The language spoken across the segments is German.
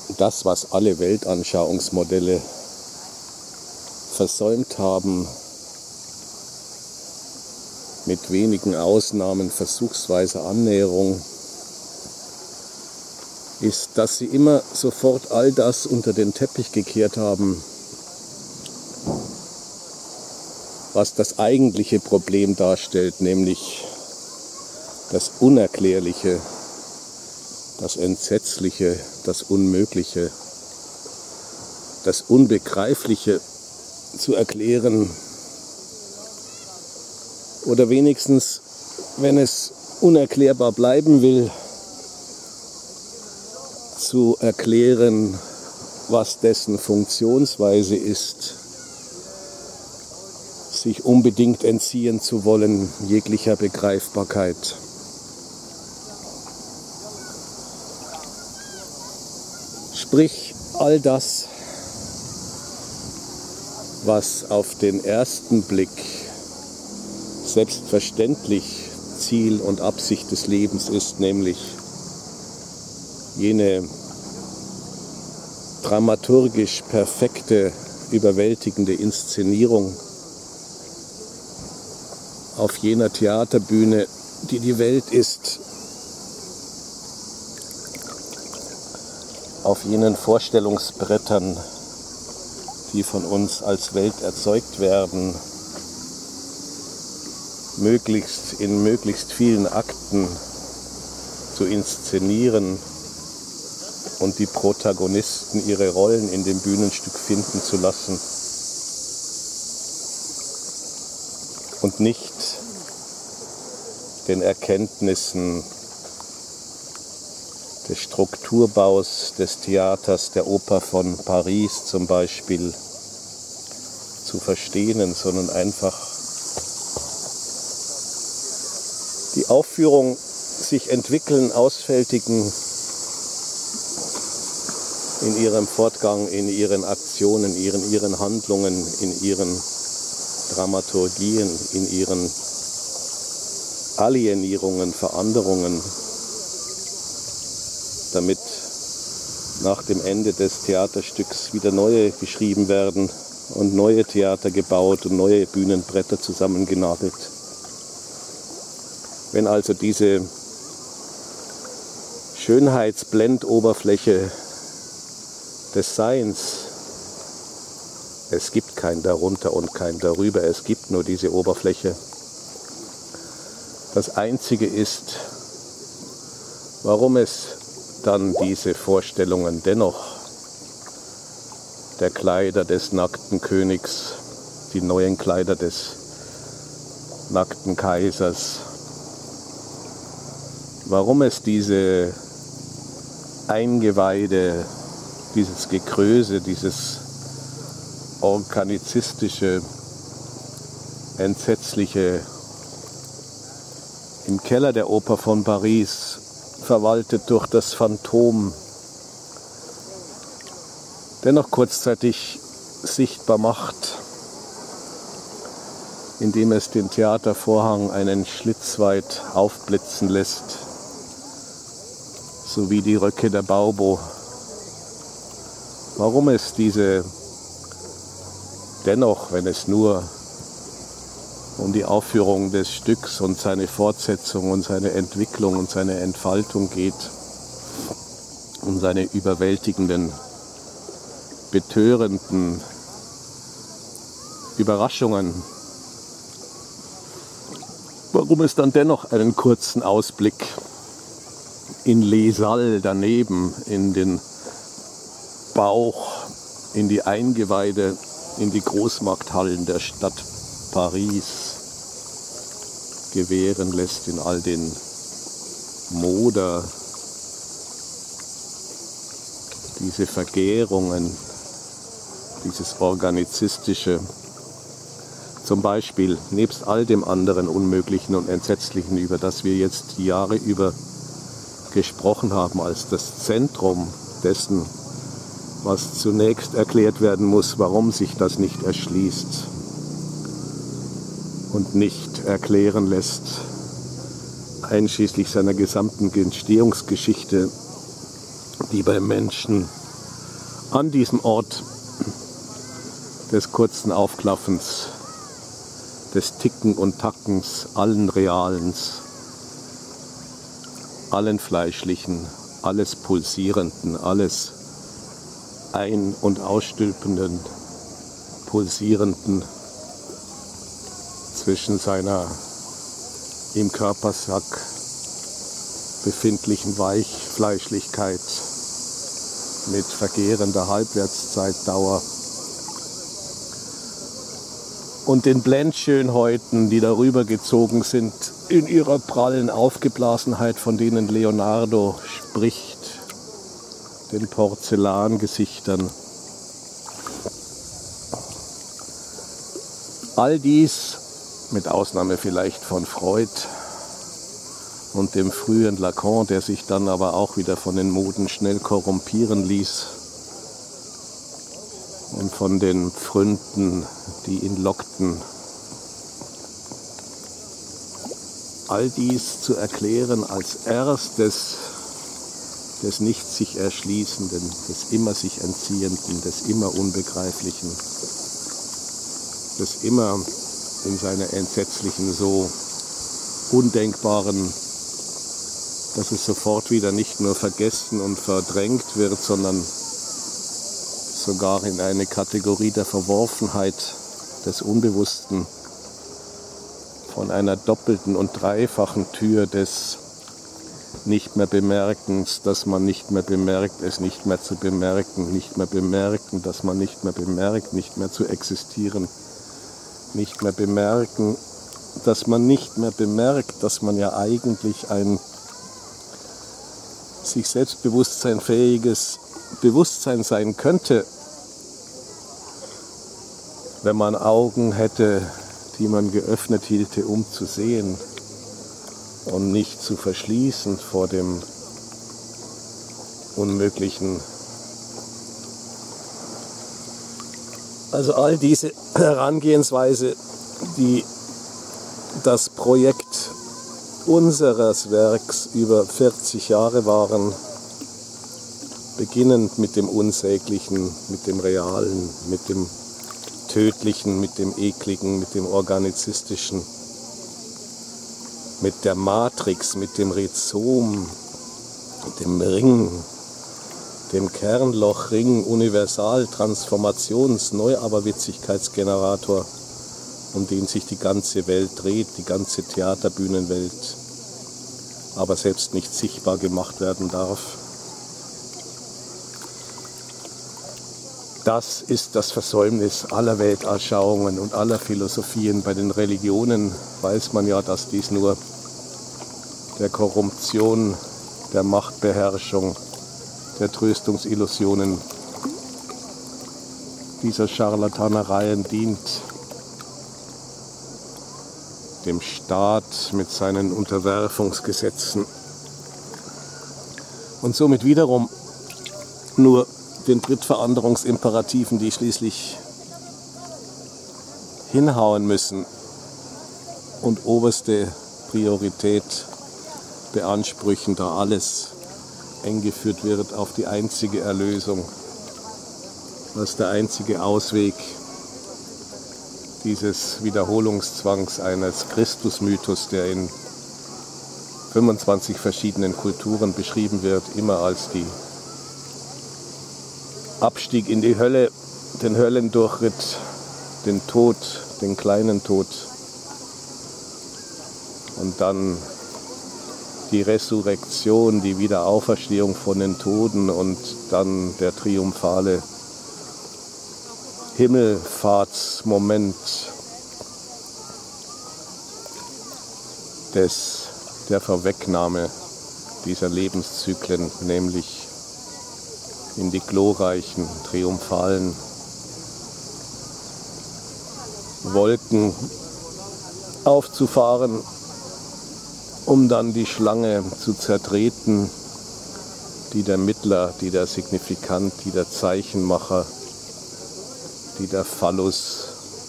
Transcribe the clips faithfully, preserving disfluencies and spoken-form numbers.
das, was alle Weltanschauungsmodelle versäumt haben, mit wenigen Ausnahmen versuchsweise Annäherung, ist, dass sie immer sofort all das unter den Teppich gekehrt haben, was das eigentliche Problem darstellt, nämlich das Unerklärliche, das Entsetzliche, das Unmögliche, das Unbegreifliche zu erklären. Oder wenigstens, wenn es unerklärbar bleiben will, zu erklären, was dessen Funktionsweise ist, sich unbedingt entziehen zu wollen jeglicher Begreifbarkeit. Sprich, all das, was auf den ersten Blick selbstverständlich Ziel und Absicht des Lebens ist, nämlich jene dramaturgisch perfekte, überwältigende Inszenierung auf jener Theaterbühne, die die Welt ist, auf jenen Vorstellungsbrettern, die von uns als Welt erzeugt werden, möglichst in möglichst vielen Akten zu inszenieren und die Protagonisten ihre Rollen in dem Bühnenstück finden zu lassen und nicht den Erkenntnissen des Strukturbaus des Theaters, der Oper von Paris zum Beispiel, zu verstehen, sondern einfach die Aufführung sich entwickeln, ausfältigen in ihrem Fortgang, in ihren Aktionen, in ihren, ihren Handlungen, in ihren Dramaturgien, in ihren Alienierungen, Veränderungen, damit nach dem Ende des Theaterstücks wieder neue geschrieben werden und neue Theater gebaut und neue Bühnenbretter zusammengenagelt. Wenn also diese Schönheitsblendoberfläche des Seins, es gibt kein Darunter und kein Darüber, es gibt nur diese Oberfläche, das Einzige ist, warum es dann diese Vorstellungen dennoch der Kleider des nackten Königs, die neuen Kleider des nackten Kaisers, warum es diese Eingeweide, dieses Gekröse, dieses organizistische, entsetzliche im Keller der Oper von Paris, verwaltet durch das Phantom, dennoch kurzzeitig sichtbar macht, indem es den Theatervorhang einen Schlitz weit aufblitzen lässt, sowie die Röcke der Baubo. Warum es diese dennoch, wenn es nur um die Aufführung des Stücks und seine Fortsetzung und seine Entwicklung und seine Entfaltung geht, um seine überwältigenden, betörenden Überraschungen, warum es dann dennoch einen kurzen Ausblick in Les Halles daneben, in den Bauch, in die Eingeweide, in die Großmarkthallen der Stadt Paris gewähren lässt, in all den Moder, diese Vergärungen, dieses Organizistische, zum Beispiel nebst all dem anderen Unmöglichen und Entsetzlichen, über das wir jetzt die Jahre über gesprochen haben, als das Zentrum dessen, was zunächst erklärt werden muss, warum sich das nicht erschließt und nicht erklären lässt, einschließlich seiner gesamten Entstehungsgeschichte, die beim Menschen An diesem Ort des kurzen Aufklaffens, des Ticken und Tackens, allen Realens, allen Fleischlichen, alles Pulsierenden, alles ein- und ausstülpenden, Pulsierenden zwischen seiner im Körpersack befindlichen Weichfleischlichkeit mit vergehender Halbwertszeitdauer und den Blendschönheiten, die darüber gezogen sind, in ihrer prallen Aufgeblasenheit, von denen Leonardo spricht, den Porzellangesichtern. All dies, mit Ausnahme vielleicht von Freud und dem frühen Lacan, der sich dann aber auch wieder von den Moden schnell korrumpieren ließ und von den Pfründen, die ihn lockten. All dies zu erklären als erstes des nicht sich Erschließenden, des immer sich Entziehenden, des immer Unbegreiflichen, des immer in seiner entsetzlichen, so undenkbaren, dass es sofort wieder nicht nur vergessen und verdrängt wird, sondern sogar in eine Kategorie der Verworfenheit des Unbewussten, von einer doppelten und dreifachen Tür des nicht mehr Bemerkens, dass man nicht mehr bemerkt, es nicht mehr zu bemerken, nicht mehr bemerken, dass man nicht mehr bemerkt, nicht mehr zu existieren, nicht mehr bemerken, dass man nicht mehr bemerkt, dass man ja eigentlich ein sich Selbstbewusstsein fähiges Bewusstsein sein könnte, wenn man Augen hätte, die man geöffnet hielte, um zu sehen und nicht zu verschließen vor dem Unmöglichen. Also all diese Herangehensweise, die das Projekt unseres Werks über vierzig Jahre waren, beginnend mit dem Unsäglichen, mit dem Realen, mit dem Tödlichen, mit dem Ekligen, mit dem Organizistischen, mit der Matrix, mit dem Rhizom, dem Ring, dem Kernlochring, Universal, Transformations-, Neuaberwitzigkeitsgenerator, um den sich die ganze Welt dreht, die ganze Theaterbühnenwelt, aber selbst nicht sichtbar gemacht werden darf. Das ist das Versäumnis aller Weltanschauungen und aller Philosophien. Bei den Religionen weiß man ja, dass dies nur der Korruption, der Machtbeherrschung, der Tröstungsillusionen, dieser Scharlatanereien dient, dem Staat mit seinen Unterwerfungsgesetzen und somit wiederum nur den Drittveränderungsimperativen, die schließlich hinhauen müssen und oberste Priorität beanspruchen, da alles eng geführt wird auf die einzige Erlösung, als der einzige Ausweg dieses Wiederholungszwangs eines Christusmythos, der in fünfundzwanzig verschiedenen Kulturen beschrieben wird, immer als die Abstieg in die Hölle, den Höllendurchritt, den Tod, den kleinen Tod und dann die Resurrektion, die Wiederauferstehung von den Toten und dann der triumphale Himmelfahrtsmoment des, der Vorwegnahme dieser Lebenszyklen, nämlich in die glorreichen, triumphalen Wolken aufzufahren, um dann die Schlange zu zertreten, die der Mittler, die der Signifikant, die der Zeichenmacher, die der Phallus,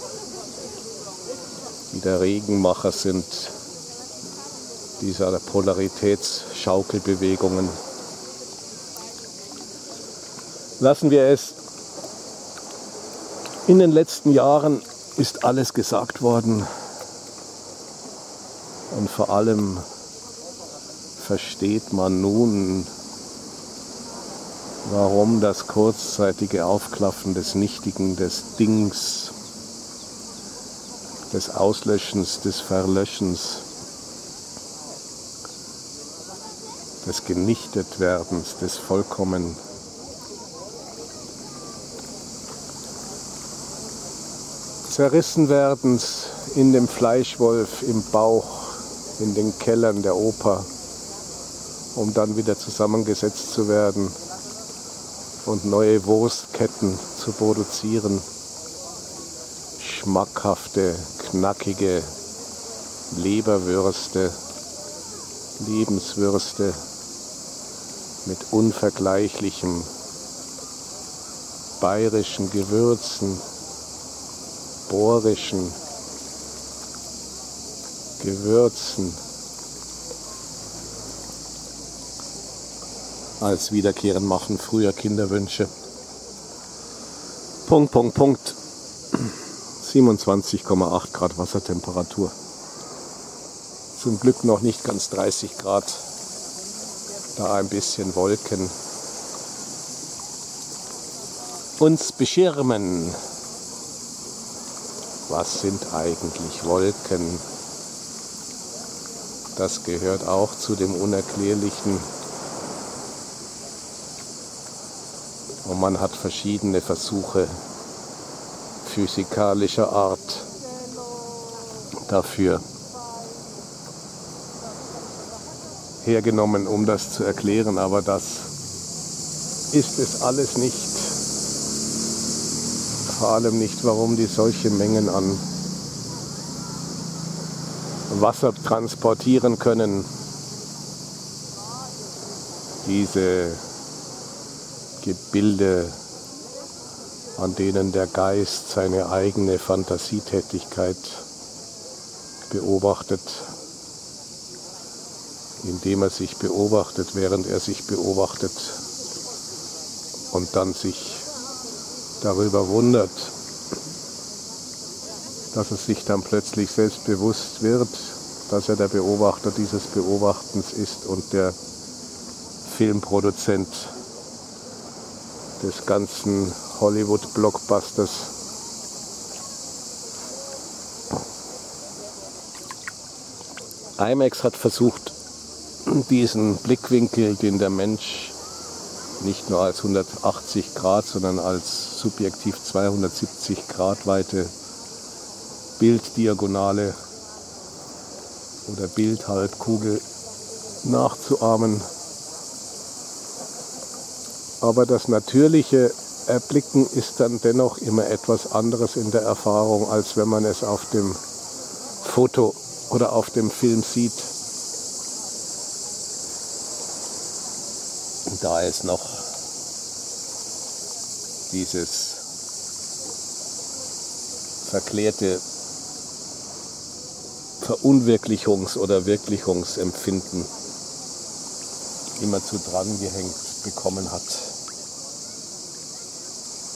die der Regenmacher sind, dieser Polaritätsschaukelbewegungen. Lassen wir es. In den letzten Jahren ist alles gesagt worden und vor allem versteht man nun, warum das kurzzeitige Aufklaffen des Nichtigen, des Dings, des Auslöschens, des Verlöschens, des Genichtetwerdens, des vollkommen Zerrissenwerdens in dem Fleischwolf, im Bauch, in den Kellern der Oper, um dann wieder zusammengesetzt zu werden und neue Wurstketten zu produzieren. Schmackhafte, knackige Leberwürste, Lebenswürste mit unvergleichlichem bayerischen Gewürzen, bohrischen Gewürzen als Wiederkehren machen früher Kinderwünsche. Punkt, Punkt, Punkt. siebenundzwanzig Komma acht Grad Wassertemperatur. Zum Glück noch nicht ganz dreißig Grad. Da ein bisschen Wolken uns beschirmen. Was sind eigentlich Wolken? Das gehört auch zu dem Unerklärlichen. Und man hat verschiedene Versuche physikalischer Art dafür hergenommen, um das zu erklären. Aber das ist es alles nicht. Vor allem nicht, warum die solche Mengen an Wasser transportieren können. Diese Gebilde, an denen der Geist seine eigene Fantasietätigkeit beobachtet, indem er sich beobachtet, während er sich beobachtet und dann sich darüber wundert, dass es sich dann plötzlich selbst bewusst wird, dass er der Beobachter dieses Beobachtens ist und der Filmproduzent des ganzen Hollywood-Blockbusters. IMAX hat versucht, diesen Blickwinkel, den der Mensch nicht nur als hundertachtzig Grad, sondern als subjektiv zweihundertsiebzig Grad weite Bilddiagonale oder Bildhalbkugel nachzuahmen. Aber das natürliche Erblicken ist dann dennoch immer etwas anderes in der Erfahrung, als wenn man es auf dem Foto oder auf dem Film sieht. Da ist noch dieses verklärte Verunwirklichungs- oder Wirklichungsempfinden immer zu dran gehängt bekommen hat.